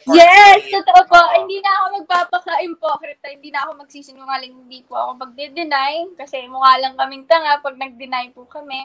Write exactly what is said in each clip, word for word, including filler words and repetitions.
Yes, totoo po. Hindi na ako magpapaka-ipokrita, hindi na ako magsisinungaling, hindi po ako magde-deny kasi mukha lang kaming tanga pag nag-deny po kami.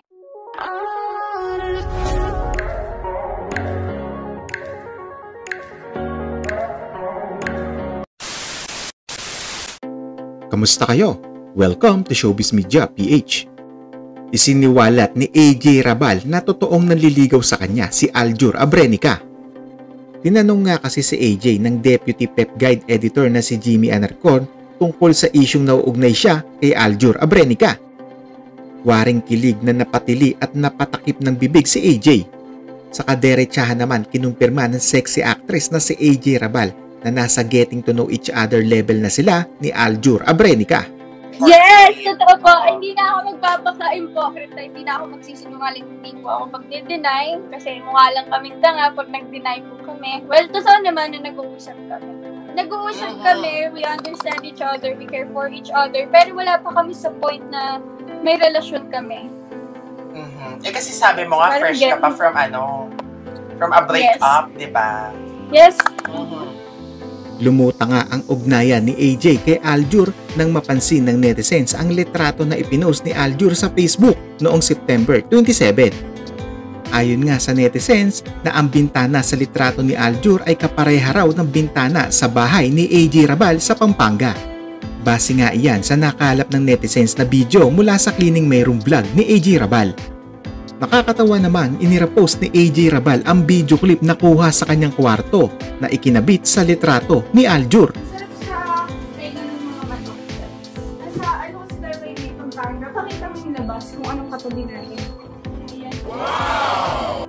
Kamusta kayo? Welcome to Showbiz Media P H. Isiniwalat ni A J Rabal na totoong nanliligaw sa kanya si Aljur Abrenica. Tinanong nga kasi si A J ng Deputy Pep Guide Editor na si Jimmy Anarcon tungkol sa isyung nauugnay siya kay Aljur Abrenica. Waring kilig na napatili at napatakip ng bibig si A J. Sa kaderechahan naman kinumpirma ng sexy actress na si A J Rabal na nasa getting to know each other level na sila ni Aljur Abrenica. Yes, totoo po. Hindi na ako magpapaka-ipokrita, hindi na ako magsisinungaling, hindi po ako magde-deny kasi mukha lang kaming tanga pag nag-deny po kami. Well, totoo naman na nag-uusap kami. Nag-uusap kami, we understand each other, we care for each other, pero wala pa kami sa point na may relasyon kami. Mm-hmm. Eh kasi sabi mo nga, Parang fresh ka pa from ano, from a breakup, yes. Di ba? Yes. Mm-hmm. Lumuta nga ang ugnayan ni A J kay Aljur nang mapansin ng netizens ang litrato na ipinost ni Aljur sa Facebook noong September twenty-seven. Ayon nga sa netizens na ang bintana sa litrato ni Aljur ay kapareha raw ng bintana sa bahay ni A J Rabal sa Pampanga. Base nga iyan sa nakalap ng netizens na video mula sa cleaning mayroong vlog ni A J Rabal. Nakakatawa naman, inirepost ni A J Rabal ang video clip na kuha sa kanyang kwarto na ikinabit sa litrato ni Aljur. Sarap sa kainan ng mga manok. Nasa ano kasi tayo may may Pampanga, pakita mo yung labas kung anong katabi natin. Ayan. Wow!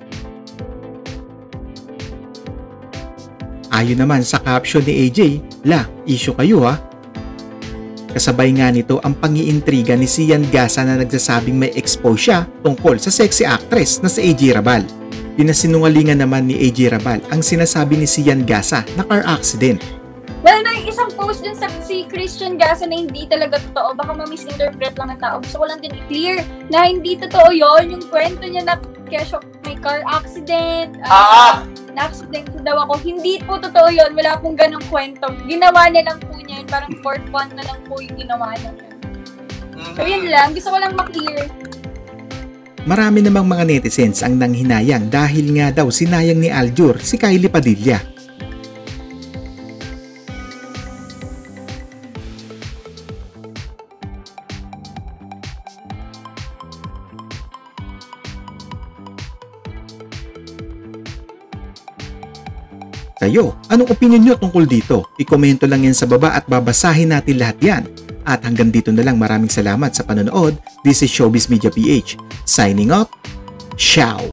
Ayon naman sa caption ni A J, "La, issue kayo ha?" Kasabay nga nito ang pangiintriga ni Sian Gasa na nagsasabing may expose siya tungkol sa sexy actress na si A J Rabal. Pinasinungalingan naman ni A J Rabal ang sinasabi ni Sian Gasa na car accident. Well, may isang post din sa si Christian Gasa na hindi talaga totoo. Baka ma-misinterpret lang ng tao. Gusto ko lang din i-clear na hindi totoo yon. Yung kwento niya na kesyo may car accident. Uh, ah! Na-accident daw ako. Hindi po totoo yon. Wala pong ganong kwento. Ginawa niya lang po niya yun. Parang for fun na lang po yung ginawa niya. Mm-hmm. So yun lang. Gusto ko lang ma-clear. Marami namang mga netizens ang nanghinayang dahil nga daw sinayang ni Aljur si Kylie Padilla. Kayo, anong opinion nyo tungkol dito? I-komento lang yan sa baba at babasahin natin lahat yan. At hanggang dito na lang, maraming salamat sa panonood. This is Showbiz Media P H. Signing off, ciao!